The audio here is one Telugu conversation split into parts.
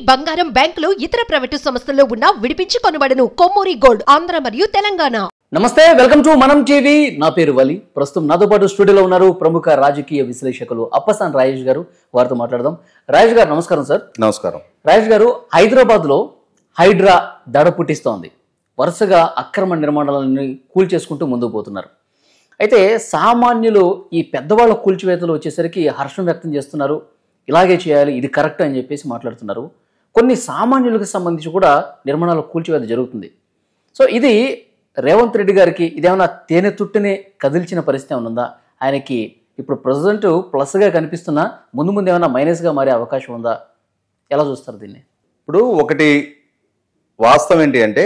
బంగారం బ్యాంకులు ఇతర ప్రైవేటు సంస్థల్లో ఉన్న విడిపించి కొనబడును. కొమ్మూరి గోల్డ్ ఆంధ్ర మరియు తెలంగాణ. నమస్తే, వెల్కమ్ టు మనం టీవీ. నా పేరు వలి. ప్రస్తుతం నాతో పాటు స్టూడియోలో ఉన్నారు ప్రముఖ రాజకీయ విశ్లేషకులు అప్పసాని రాజేష్ గారు. వారితో మాట్లాడదాం. రాజేష్ గారు నమస్కారం. సార్ నమస్కారం. రాజేష్ గారు, హైదరాబాద్లో హైడ్రా దడ పుట్టిస్తోంది. వరుసగా అక్రమ నిర్మాణాలను కూల్చేసుకుంటూ ముందుకు పోతున్నారు. అయితే సామాన్యులు ఈ పెద్దవాళ్ళ కూల్చివేతలు వచ్చేసరికి హర్షం వ్యక్తం చేస్తున్నారు. ఇలాగే చేయాలి, ఇది కరెక్ట్ అని చెప్పేసి మాట్లాడుతున్నారు. కొన్ని సామాన్యులకు సంబంధించి కూడా నిర్మాణాల కూల్చివేత జరుగుతుంది. సో ఇది రేవంత్ రెడ్డి గారికి ఇదేమన్నా తేనె తుట్టుని కదిల్చిన పరిస్థితి ఏమైనా ఉందా? ఆయనకి ఇప్పుడు ప్రెసిడెంట్ ప్లస్గా కనిపిస్తున్నా ముందు ముందు ఏమైనా మైనస్గా మారే అవకాశం ఉందా? ఎలా చూస్తారు దీన్ని? ఇప్పుడు ఒకటి వాస్తవం ఏంటి అంటే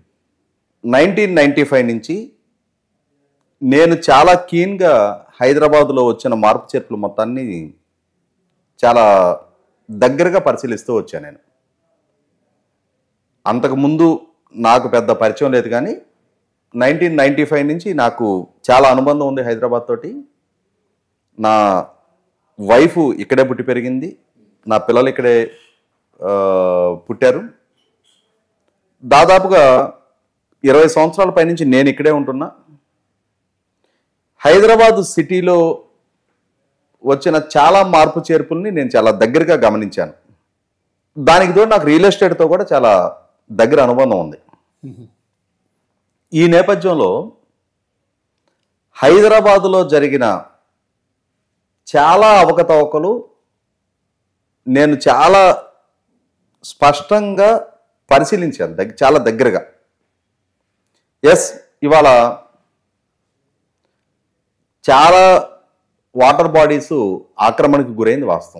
1995 నుంచి నేను చాలా కీన్గా హైదరాబాద్లో వచ్చిన మార్పు చేర్పులు మొత్తాన్ని చాలా దగ్గరగా పరిశీలిస్తూ వచ్చాను. నేను అంతకుముందు నాకు పెద్ద పరిచయం లేదు, కానీ 1995 నుంచి నాకు చాలా అనుబంధం ఉంది హైదరాబాద్ తోటి. నా వైఫ్ ఇక్కడే పుట్టి పెరిగింది, నా పిల్లలు ఇక్కడే పుట్టారు. దాదాపుగా 20 సంవత్సరాల పైనుంచి నేను ఇక్కడే ఉంటున్నా. హైదరాబాద్ సిటీలో వచ్చిన చాలా మార్పు చేర్పుల్ని నేను చాలా దగ్గరగా గమనించాను. దానికి తోడు నాకు రియల్ ఎస్టేట్తో కూడా చాలా దగ్గర అనుబంధం ఉంది. ఈ నేపథ్యంలో హైదరాబాదులో జరిగిన చాలా అవకతవకలు నేను చాలా స్పష్టంగా పరిశీలించాను, చాలా దగ్గరగా. ఇవాళ చాలా వాటర్ బాడీస్ ఆక్రమణకు గురైంది వాస్తవం.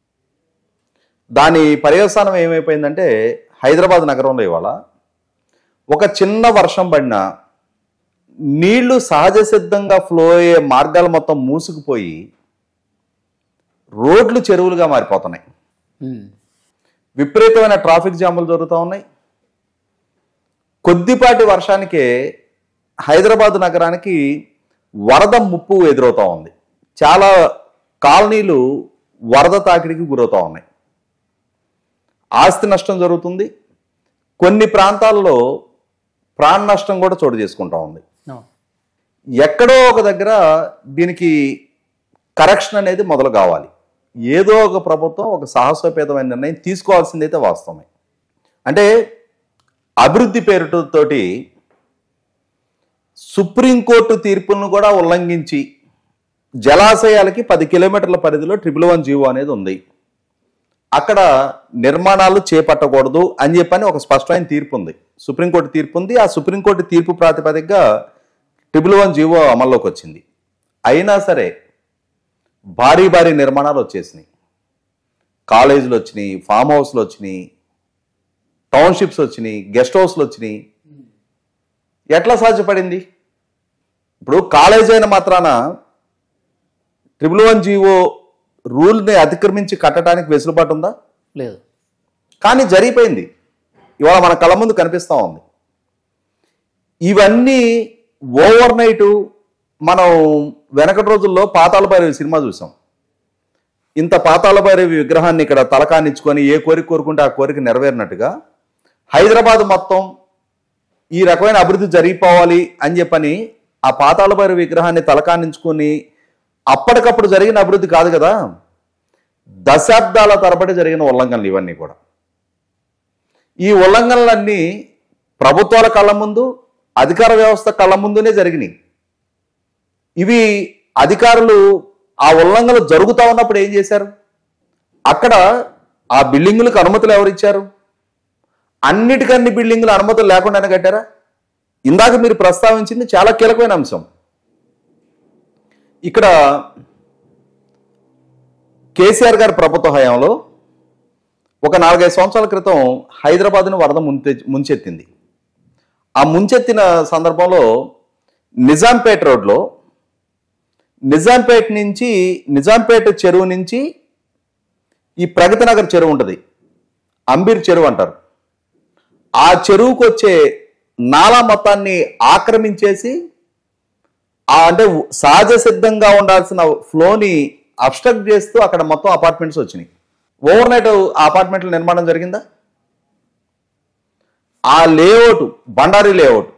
దాని పర్యవసానం ఏమైపోయిందంటే హైదరాబాద్ నగరంలో ఇవాళ ఒక చిన్న వర్షం పడినా నీళ్లు సహజ సిద్ధంగా ఫ్లో అయ్యే మార్గాలు మొత్తం మూసుకుపోయి రోడ్లు చెరువులుగా మారిపోతున్నాయి. విపరీతమైన ట్రాఫిక్ జాములు జరుగుతూ ఉన్నాయి. కొద్దిపాటి వర్షానికే హైదరాబాద్ నగరానికి వరద ముప్పు ఎదురవుతూ ఉంది. చాలా కాలనీలు వరద తాకిడికి గురవుతూ ఉన్నాయి. ఆస్తి నష్టం జరుగుతుంది. కొన్ని ప్రాంతాల్లో ప్రాణ నష్టం కూడా చోటు చేసుకుంటా ఉంది. ఎక్కడో ఒక దగ్గర దీనికి కరెక్షన్ అనేది మొదలు కావాలి. ఏదో ఒక ప్రభుత్వం ఒక సాహసోపేతమైన నిర్ణయం తీసుకోవాల్సిందైతే వాస్తవమే. అంటే అభివృద్ధి పేరుతోటి సుప్రీంకోర్టు తీర్పులను కూడా ఉల్లంఘించి జలాశయాలకి 10 కిలోమీటర్ల పరిధిలో 111 జీవో అనేది ఉంది. అక్కడ నిర్మాణాలు చేపట్టకూడదు అని చెప్పని ఒక స్పష్టమైన తీర్పు ఉంది, సుప్రీంకోర్టు తీర్పు ఉంది. ఆ సుప్రీంకోర్టు తీర్పు ప్రాతిపదికగా 111 జీవో అమల్లోకి వచ్చింది. అయినా సరే భారీ భారీ నిర్మాణాలు వచ్చేసినాయి. కాలేజీలు వచ్చినాయి, ఫామ్ హౌస్లు వచ్చినాయి, టౌన్షిప్స్ వచ్చినాయి, గెస్ట్ హౌస్లు వచ్చినాయి. ఎట్లా సాధ్యపడింది? ఇప్పుడు కాలేజీ అయిన మాత్రాన 111 జీవో రూల్ని అతిక్రమించి కట్టడానికి వెసులుబాటు ఉందా? లేదు. కానీ జరిగిపోయింది. ఇవాళ మన కళ్ళ ముందు కనిపిస్తూ ఉంది. ఇవన్నీ ఓవర్ నైట్ మనం వెనకటి రోజుల్లో పాతాళ భైరవి సినిమా చూసాం. ఇంత పాతాళ భైరవి విగ్రహాన్ని ఇక్కడ తలకానిచ్చుకొని ఏ కోరిక కోరుకుంటే ఆ కోరిక నెరవేరినట్టుగా హైదరాబాద్ మొత్తం ఈ రకమైన అభివృద్ధి జరిగిపోవాలి అని చెప్పని ఆ పాతాళ భైరవి విగ్రహాన్ని తలకానించుకొని అప్పటికప్పుడు జరిగిన అభివృద్ధి కాదు కదా, దశాబ్దాల తరబడి జరిగిన ఉల్లంఘనలు ఇవన్నీ కూడా. ఈ ఉల్లంఘనలన్నీ ప్రభుత్వాల కళ్ళ ముందు, అధికార వ్యవస్థ కళ్ళ ముందునే జరిగినాయి. ఇవి అధికారులు ఆ ఉల్లంఘనలు జరుగుతూ ఉన్నప్పుడు ఏం చేశారు? అక్కడ ఆ బిల్డింగులకు అనుమతులు ఎవరిచ్చారు? అన్నిటికన్ని బిల్డింగులు అనుమతులు లేకుండానే కట్టారా? ఇందాక మీరు ప్రస్తావించింది చాలా కీలకమైన అంశం. ఇక్కడ కేసీఆర్ గారి ప్రభుత్వ హయాంలో ఒక 4-5 సంవత్సరాల క్రితం హైదరాబాద్ను వరద ముంచెత్తింది. ఆ ముంచెత్తిన సందర్భంలో నిజాంపేట రోడ్లో నిజాంపేట చెరువు నుంచి ఈ ప్రగతి నగర్ చెరువు ఉంటుంది, అంబీర్ చెరువు అంటారు. ఆ చెరువుకు వచ్చే నాలా మొత్తాన్ని ఆక్రమించేసి అంటే సహజ సిద్ధంగా ఉండాల్సిన ఫ్లోని అబ్స్ట్రక్ట్ చేస్తూ అక్కడ మొత్తం అపార్ట్మెంట్స్ వచ్చినాయి. ఓవర్ నైట్ అపార్ట్మెంట్ల నిర్మాణం జరిగిందా? ఆ లేఅవుట్ బండారి లేఅవుట్,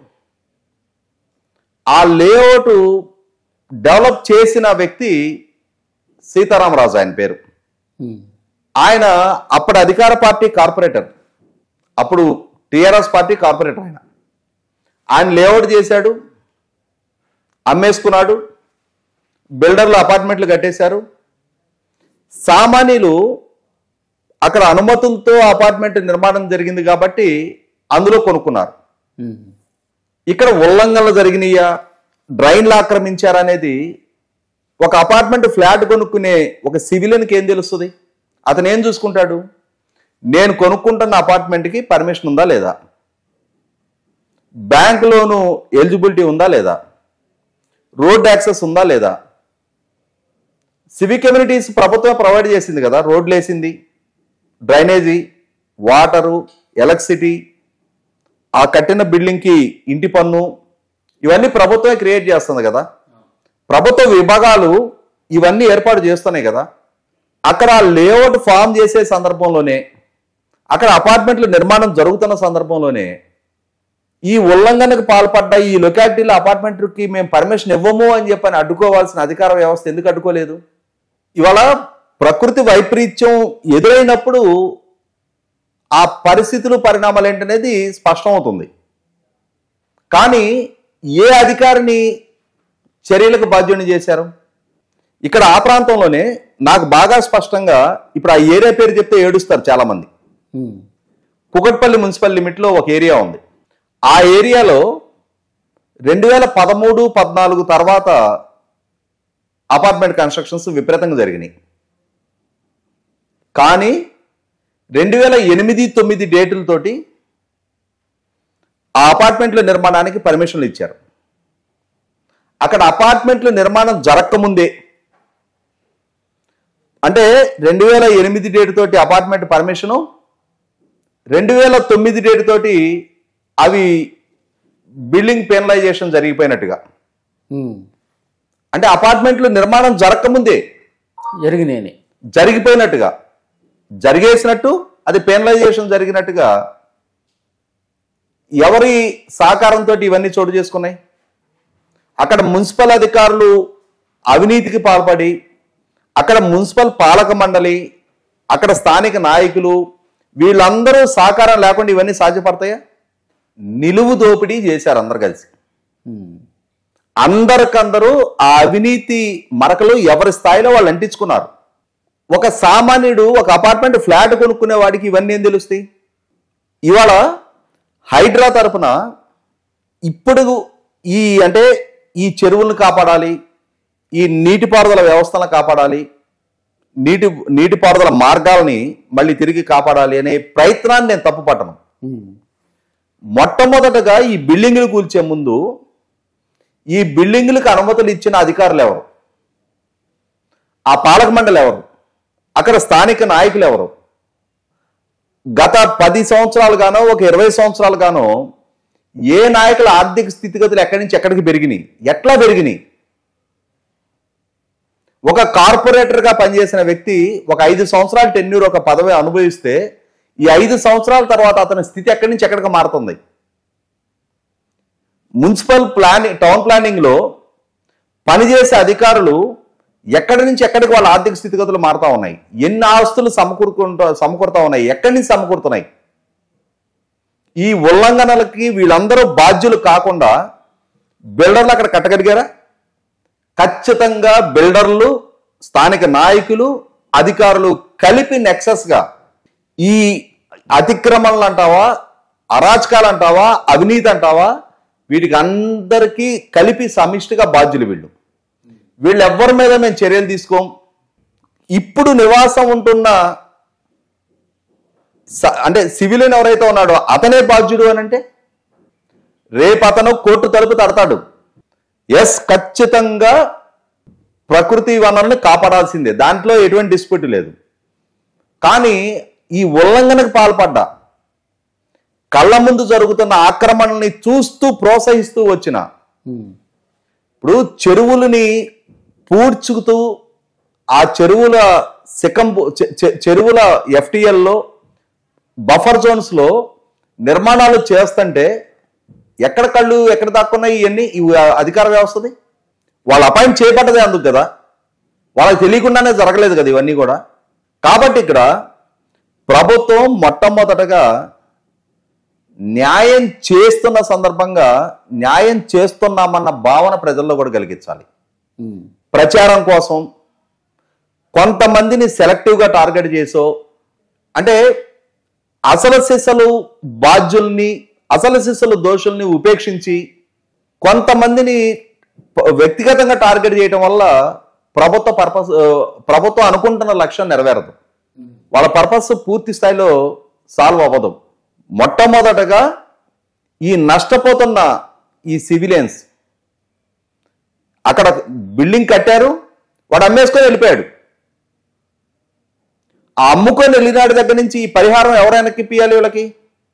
ఆ లేఅవుట్ డెవలప్ చేసిన వ్యక్తి సీతారామరాజు ఆయన పేరు. ఆయన అప్పటి అధికార పార్టీ కార్పొరేటర్, అప్పుడు టిఆర్ఎస్ పార్టీ కార్పొరేటర్. ఆయన లేఅవుట్ చేశాడు, అమ్మేసుకున్నాడు, బిల్డర్లు అపార్ట్మెంట్లు కట్టేశారు. సామాన్యులు అక్కడ అనుమతులతో అపార్ట్మెంట్ నిర్మాణం జరిగింది కాబట్టి అందులో కొనుక్కున్నారు. ఇక్కడ ఉల్లంఘనలు జరిగినాయా, డ్రైన్లు ఆక్రమించారనేది ఒక అపార్ట్మెంట్ ఫ్లాట్ కొనుక్కునే ఒక సివిలియన్కి ఏం తెలుస్తుంది? అతను ఏం చూసుకుంటాడు? నేను కొనుక్కుంటున్న అపార్ట్మెంట్కి పర్మిషన్ ఉందా లేదా, బ్యాంక్ లోను ఎలిజిబిలిటీ ఉందా లేదా, రోడ్ యాక్సెస్ ఉందా లేదా. సివిక్ కమ్యూనిటీస్ ప్రభుత్వం ప్రొవైడ్ చేసింది కదా, రోడ్లు వేసింది, డ్రైనేజీ, వాటరు, ఎలక్ట్రిసిటీ, ఆ కట్టిన బిల్డింగ్కి ఇంటి పన్ను, ఇవన్నీ ప్రభుత్వమే క్రియేట్ చేస్తుంది కదా. ప్రభుత్వ విభాగాలు ఇవన్నీ ఏర్పాటు చేస్తున్నాయి కదా. అక్కడ లేఅవుట్ ఫామ్ చేసే సందర్భంలోనే, అక్కడ అపార్ట్మెంట్ల నిర్మాణం జరుగుతున్న సందర్భంలోనే ఈ ఉల్లంఘనకు పాల్పడ్డ ఈ లొకాలిటీలో అపార్ట్మెంట్కి మేము పర్మిషన్ ఇవ్వము అని చెప్పని అడ్డుకోవాల్సిన అధికార వ్యవస్థ ఎందుకు అడ్డుకోలేదు? ఇవాళ ప్రకృతి వైపరీత్యం ఎదురైనప్పుడు ఆ పరిస్థితులు పరిణామాలు ఏంటనేది స్పష్టమవుతుంది. కానీ ఏ అధికారిని చర్యలకు బాధ్యుని చేశారు? ఇక్కడ ఆ ప్రాంతంలోనే నాకు బాగా స్పష్టంగా, ఇప్పుడు ఆ ఏరియా పేరు చెప్తే ఏడుస్తారు చాలా మంది. కుకట్పల్లి మున్సిపల్ లిమిట్లో ఒక ఏరియా ఉంది. ఆ ఏరియాలో 2013-14 తర్వాత అపార్ట్మెంట్ కన్స్ట్రక్షన్స్ విపరీతంగా జరిగినాయి. కానీ 2008-9 డేటులతోటి ఆ అపార్ట్మెంట్ల నిర్మాణానికి పర్మిషన్లు ఇచ్చారు. అక్కడ అపార్ట్మెంట్ల నిర్మాణం జరగకముందే, అంటే 2008 డేట్ తోటి అపార్ట్మెంట్ పర్మిషను, 2009 డేట్ తోటి అవి బిల్డింగ్ పెనలైజేషన్ జరిగిపోయినట్టుగా. అంటే అపార్ట్మెంట్లు నిర్మాణం జరగకముందే జరిగిపోయినట్టుగా, జరిగేసినట్టు, అది పెనలైజేషన్ జరిగినట్టుగా ఎవరి సహకారంతో ఇవన్నీ చోటు చేసుకున్నాయి? అక్కడ మున్సిపల్ అధికారులు అవినీతికి పాల్పడి, అక్కడ మున్సిపల్ పాలక మండలి, అక్కడ స్థానిక నాయకులు, వీళ్ళందరూ సహకారం లేకుండా ఇవన్నీ సాధ్యపడతాయా? నిలువు దోపిడీ చేశారు అందరు కలిసి. అందరికందరూ ఆ అవినీతి మరకలు ఎవరి స్థాయిలో వాళ్ళు అంటించుకున్నారు. ఒక సామాన్యుడు ఒక అపార్ట్మెంట్ ఫ్లాట్ కొనుక్కునే వాడికి ఇవన్నీ ఏం తెలుస్తాయి? ఇవాళ హైడ్రా తరఫున ఇప్పుడు ఈ చెరువులను కాపాడాలి, ఈ నీటిపారుదల వ్యవస్థలను కాపాడాలి, నీటిపారుదల మార్గాలని మళ్ళీ తిరిగి కాపాడాలి అనే ప్రయత్నాన్ని నేను తప్పుపట్టను. మొట్టమొదటగా ఈ బిల్డింగులు కూల్చే ముందు ఈ బిల్డింగులకు అనుమతులు ఇచ్చిన అధికారులు ఎవరు? ఆ పాలక మండలి ఎవరు? అక్కడ స్థానిక నాయకులు ఎవరు? గత 10 సంవత్సరాలుగానో ఒక 20 సంవత్సరాలుగానో ఏ నాయకుల ఆర్థిక స్థితిగతులు ఎక్కడి నుంచి ఎక్కడికి పెరిగినాయి, ఎట్లా పెరిగినాయి? ఒక కార్పొరేటర్గా పనిచేసిన వ్యక్తి ఒక 5 సంవత్సరాల టెన్యూర్ ఒక పదవి అనుభవిస్తే ఈ 5 సంవత్సరాల తర్వాత అతని స్థితి ఎక్కడి నుంచి ఎక్కడికి మారుతుంది? మున్సిపల్ టౌన్ ప్లానింగ్ లో పనిచేసే అధికారులు ఎక్కడి నుంచి ఎక్కడికి వాళ్ళ ఆర్థిక స్థితిగతులు మారుతా ఉన్నాయి, ఎన్ని ఆస్తులు సమకూరుతా ఉన్నాయి, ఎక్కడి నుంచి సమకూరుతున్నాయి? ఈ ఉల్లంఘనలకి వీళ్ళందరూ బాధ్యులు కాకుండా బిల్డర్లు అక్కడ కట్టగలిగారా? ఖచ్చితంగా బిల్డర్లు, స్థానిక నాయకులు, అధికారులు కలిపి నెక్సస్ గా ఈ అతిక్రమణలు అంటావా, అరాచకాలు అంటావా, అవినీతి అంటావా, వీటికి అందరికీ కలిపి సమిష్టిగా బాధ్యులు వీళ్ళు ఎవరి మీద మేము చర్యలు తీసుకోం. ఇప్పుడు నివాసం ఉంటున్న అంటే సివిలియన్ ఎవరైతే ఉన్నాడో అతనే బాధ్యుడు అని అంటే రేపు అతను కోర్టు తలుపు తడతాడు. ఎస్, ఖచ్చితంగా ప్రకృతి వనరుల్ని కాపాడాల్సిందే, దాంట్లో ఎటువంటి డిస్ప్యూట్ లేదు. కానీ ఈ ఉల్లంఘనకు పాల్పడ్డా, కళ్ళ ముందు జరుగుతున్న ఆక్రమణల్ని చూస్తూ ప్రోత్సహిస్తూ వచ్చిన, ఇప్పుడు చెరువులని పూడ్చుకుతూ ఆ చెరువుల చెరువుల ఎఫ్టిఎల్లో బఫర్ జోన్స్లో నిర్మాణాలు చేస్తుంటే ఎక్కడ కళ్ళు ఎక్కడ దాక్కున్నాయి ఇవన్నీ అధికార వ్యవస్థది వాళ్ళు అపాయింట్ చేయబడ్డదే అందుకు కదా, వాళ్ళకి తెలియకుండానే జరగలేదు కదా ఇవన్నీ కూడా. కాబట్టి ఇక్కడ ప్రభుత్వం మొట్టమొదటగా న్యాయం చేస్తున్న సందర్భంగా న్యాయం చేస్తున్నామన్న భావన ప్రజల్లో కూడా కలిగించాలి. ప్రచారం కోసం కొంతమందిని సెలెక్టివ్గా టార్గెట్ చేసో, అంటే అసలు సిసలు బాధ్యుల్ని అసలు సిసలు దోషుల్ని ఉపేక్షించి కొంతమందిని వ్యక్తిగతంగా టార్గెట్ చేయడం వల్ల ప్రభుత్వం అనుకుంటున్న లక్ష్యం నెరవేరదు, వాళ్ళ పర్పస్ పూర్తి స్థాయిలో సాల్వ్ అవ్వదు. మొట్టమొదటగా ఈ నష్టపోతున్న ఈ సివిలియన్స్ అక్కడ బిల్డింగ్ కట్టారు, వాడు అమ్మేసుకొని వెళ్ళిపోయాడు. ఆ అమ్ముకొని వెళ్ళినాడి దగ్గర నుంచి ఈ పరిహారం ఎవరైనా ఇప్పియాలి వీళ్ళకి?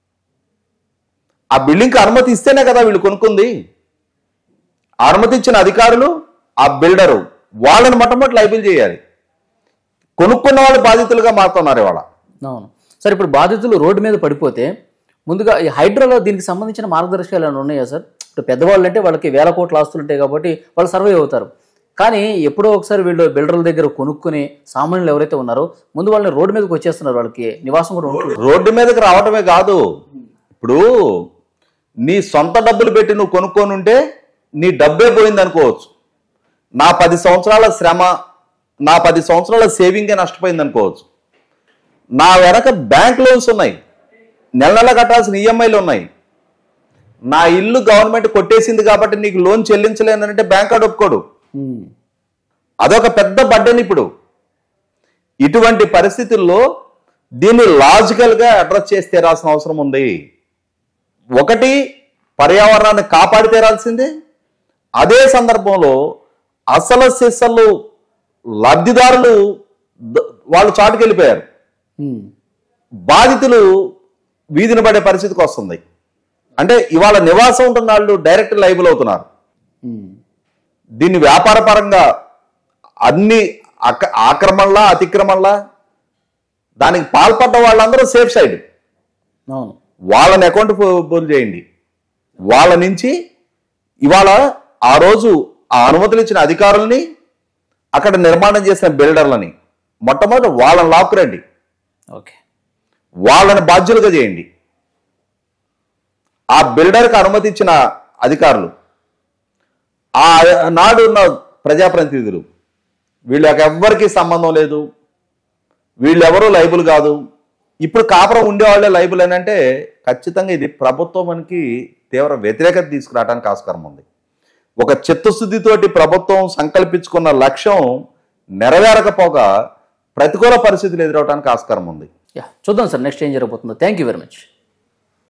ఆ బిల్డింగ్కి అనుమతి ఇస్తేనే కదా వీళ్ళు కొనుక్కుంది. అనుమతి ఇచ్చిన అధికారులు, ఆ బిల్డరు, వాళ్ళని మొట్టమొదటి లైబుల్ చేయాలి. కొనుక్కున్న వాళ్ళు బాధితులుగా మారుతున్నారు ఇవాళ. అవును సార్. ఇప్పుడు బాధితులు రోడ్డు మీద పడిపోతే ముందుగా ఈ హైడ్రాలో దీనికి సంబంధించిన మార్గదర్శకాలు ఏమైనా ఉన్నాయా సార్? ఇప్పుడు పెద్దవాళ్ళు అంటే వాళ్ళకి వేల కోట్ల ఆస్తులు ఉంటాయి కాబట్టి వాళ్ళు సర్వే అవుతారు. కానీ ఎప్పుడో ఒకసారి వీళ్ళు బిల్డర్ల దగ్గర కొనుక్కుని సామాన్యులు ఎవరైతే ఉన్నారో ముందు వాళ్ళని రోడ్డు మీదకి వచ్చేస్తున్నారు, వాళ్ళకి నివాసం కూడా ఉంటుంది. రోడ్డు మీదకి రావటమే కాదు, ఇప్పుడు నీ సొంత డబ్బులు పెట్టి నువ్వు కొనుక్కొని ఉంటే నీ డబ్బే పోయింది అనుకోవచ్చు. నా 10 సంవత్సరాల శ్రమ, నా 10 సంవత్సరాల సేవింగే నష్టపోయింది అనుకోవచ్చు. నా వెనక బ్యాంక్ లోన్స్ ఉన్నాయి, నెల నెల కట్టాల్సిన ఈఎంఐలు ఉన్నాయి. నా ఇల్లు గవర్నమెంట్ కొట్టేసింది కాబట్టి నీకు లోన్ చెల్లించలేనంటే బ్యాంక్ వాడు ఒప్పుకోడు. అదొక పెద్ద బడ్డని. ఇప్పుడు ఇటువంటి పరిస్థితుల్లో దీన్ని లాజికల్గా అడ్రస్ చేసి తీరాల్సిన అవసరం ఉంది. ఒకటి, పర్యావరణాన్ని కాపాడి తీరాల్సిందే. అదే సందర్భంలో అసలు సిసలు లబ్ధిదారులు వాళ్ళు చాటుకెళ్ళిపోయారు, బాధితులు వీధిని పడే పరిస్థితికి వస్తుంది. అంటే ఇవాళ నివాసం ఉంటున్న వాళ్ళు డైరెక్ట్ లైబుల్ అవుతున్నారు. దీన్ని వ్యాపార పరంగా అన్ని ఆక్రమణలా అతిక్రమణలా దానికి పాల్పడ్డ వాళ్ళందరూ సేఫ్ సైడ్. వాళ్ళని అకౌంటబుల్ చేయండి. వాళ్ళ నుంచి ఇవాళ ఆ రోజు ఆ అనుమతులు ఇచ్చిన అధికారుల్ని, అక్కడ నిర్మాణం చేసిన బిల్డర్లని మొట్టమొదటి వాళ్ళని లాక్కురండి, వాళ్ళని బాధ్యులుగా చేయండి. ఆ బిల్డర్కి అనుమతి ఇచ్చిన అధికారులు, ఆ నాడు ఉన్న ప్రజాప్రతినిధులు, వీళ్ళకి ఎవ్వరికీ సంబంధం లేదు, వీళ్ళెవరూ లైబుల్ కాదు. ఇప్పుడు కాపురం ఉండేవాళ్లే లైబుల్ అని అంటే ఖచ్చితంగా ఇది ప్రభుత్వానికి తీవ్ర వ్యతిరేకత తీసుకురావడానికి ఆస్కారం ఉంది. ఒక చిత్తశుద్ధితోటి ప్రభుత్వం సంకల్పించుకున్న లక్ష్యం నెరవేరకపోగా ప్రతికూల పరిస్థితులు ఎదురవడానికి ఆస్కారం ఉంది. చూద్దాం సార్ నెక్స్ట్ ఏం జరగబోతుందో. Thank you very much.